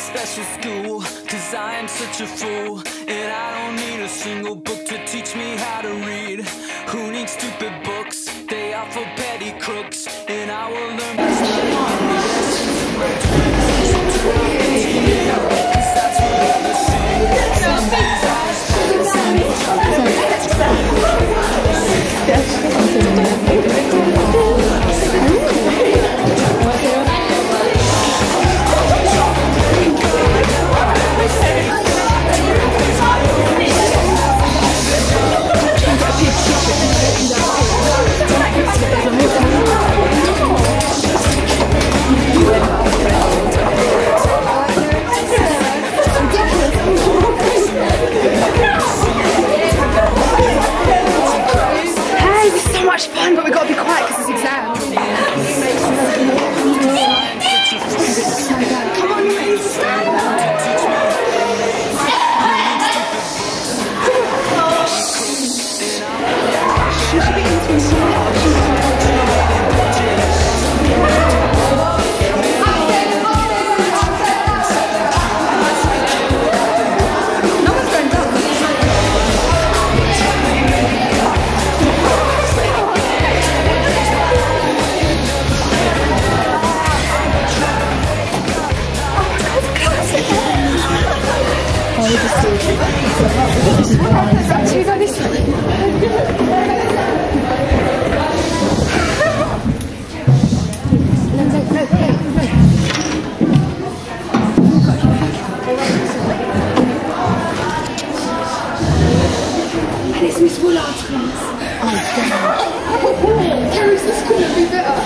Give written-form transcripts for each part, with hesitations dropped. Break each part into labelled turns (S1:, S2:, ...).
S1: special school, cause I am such a fool. And I don't need a single book to teach me how to read. Who needs stupid books? They are for petty crooks. And I will learn to study lessons in my 20s. So turn off the TV, cause that's what others say. Some days I just feel
S2: much fun, but we've got to be quiet because it's exam. Come on, please. Actually, go this way. And it's Miss Willard's class. Oh, Carrie's this couldn't be better.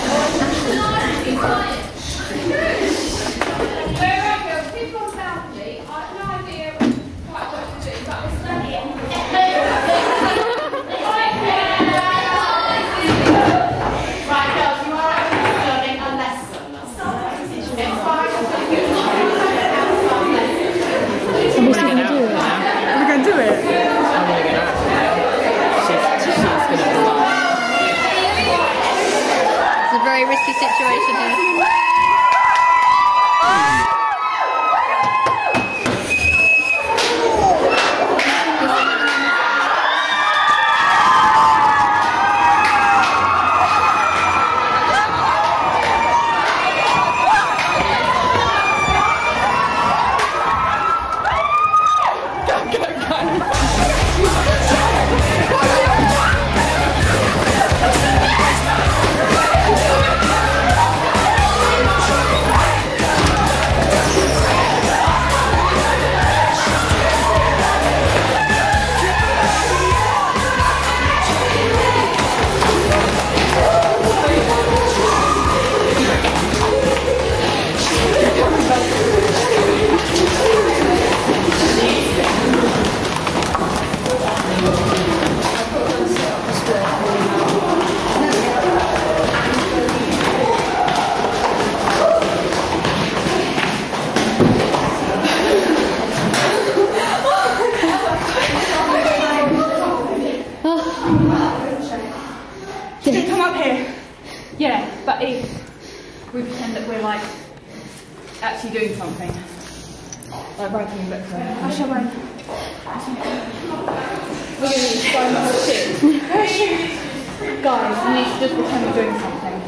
S3: Risky situation here.
S2: Come up here. Yeah, but if we pretend that we're like actually doing something, like writing a book. I shall write. We're going to need to find the whole shit. Guys, we need to just pretend we're doing something.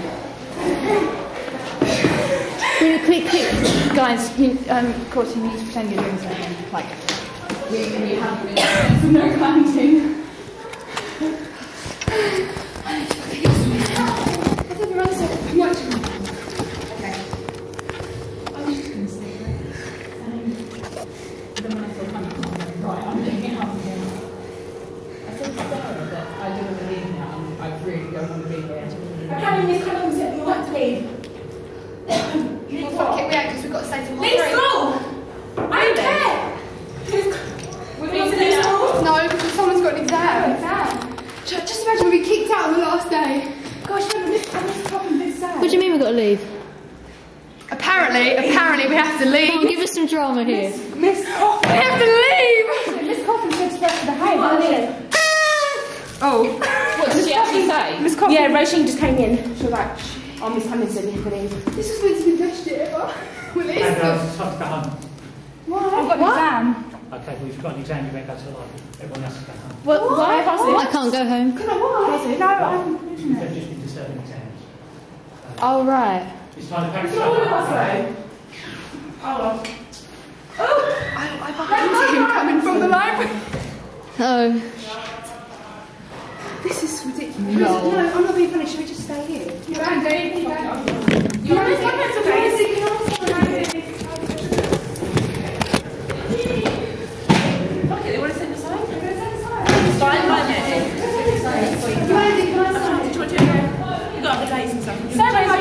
S2: Quick. Guys, of course you need to pretend you're doing something. Like, you have no planting.
S4: Okay, Miss Cunningham said you want to leave.
S2: You need to fuck it because we've got to say to
S4: Leave school! I don't care! We need to leave school?
S2: No, because someone's got an exam. Just imagine we'll be kicked out on the last day. Gosh, no, this problem is sad.
S3: What do you mean we've got to leave?
S2: Apparently we have to leave.
S3: Come on, give us some drama here.
S2: Miss Coffin. We have to leave! Miss Coffin said to rest of the hay. Oh.
S4: What did she actually say?
S2: Miss Coffin.
S4: Yeah, Roisin just came in. She was like, oh, Miss Cunningham said you could leave.
S2: This was meant to be the best shit ever. Well, it is. Why? I've got an exam.
S5: Okay, well, if you've got an exam, you better go to the library. Everyone else is going home.
S3: Why? I can't go home.
S2: No, I'm...
S5: They've just been disturbing exams.
S3: Oh, right.
S5: It's time to pack
S4: It's
S5: stuff
S4: all of
S5: up.
S4: us though. Oh, well.
S2: I bumped into him coming from the library.
S3: Oh.
S2: This is ridiculous.
S3: No.
S2: No, I'm not being funny. Should we just stay here?
S4: You can go. You can Okay, they want to send us home? It's fine by me. You got the dates and stuff.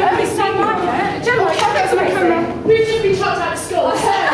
S4: We've just been chucked out of school.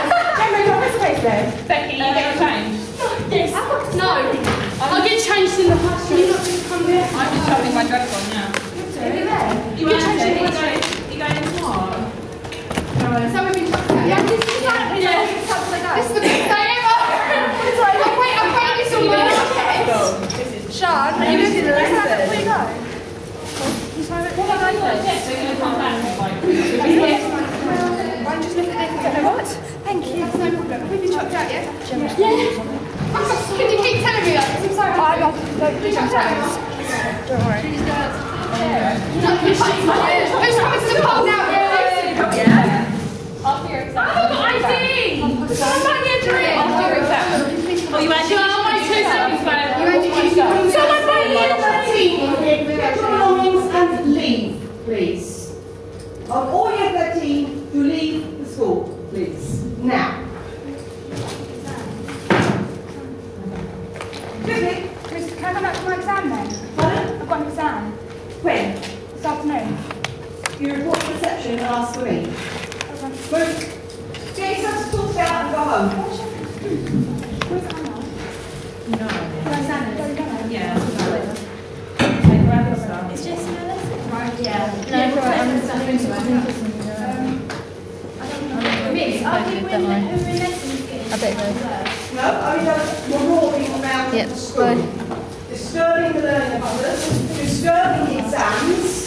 S2: Becky, you get changed.
S4: Yes. No. I'll get changed in the past. You're not going to come here.
S2: I'm just having my dress on now.
S4: You get changed in the past.
S2: You going in tomorrow?
S4: So we've been chucked out. Yeah, this is the best day ever. Sorry, I'm waiting this all morning. Sean, are you looking at the lesson? Where you go?
S2: What am I doing? Yes, they're going to come back and like...
S4: I'm just looking at this. What? Thank you. That's no problem. Have you been chucked out yet? Yeah. Can you keep telling me that? I'm sorry. I'm not. Don't be chucked out. Don't worry. Who's coming to the pub now?
S2: After your exam.
S4: I haven't got ID. Someone get a drink.
S2: After your exam.
S4: Oh, you actually got my 275. Someone buy me a drink.
S6: Get your belongings and leave, please. Of all your 13 to leave the school, please. Now. Quickly.
S2: Can I come back to my exam then?
S6: Pardon?
S2: I've got an exam
S6: When?
S2: this afternoon.
S6: You report to reception and ask for me. Move. Get yourself sorted out and go home.
S2: Yeah.
S4: It's just my lesson.
S2: Yeah.
S3: No, it's alright. I'm just I bet so.
S6: No, only those who are walking around
S3: Yep,
S6: the school.
S3: bye.
S6: Disturbing the learning of others, disturbing the exams,